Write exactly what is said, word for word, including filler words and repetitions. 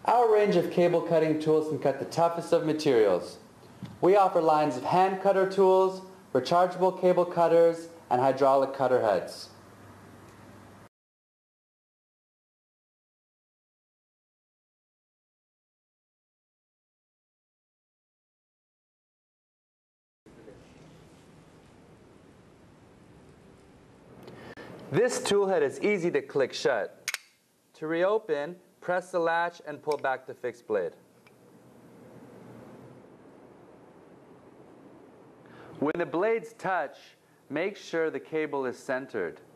Our range of cable cutting tools can cut the toughest of materials. We offer lines of hand cutter tools, rechargeable cable cutters, and hydraulic cutter heads. This tool head is easy to click shut. To reopen, press the latch and pull back the fixed blade. When the blades touch, make sure the cable is centered.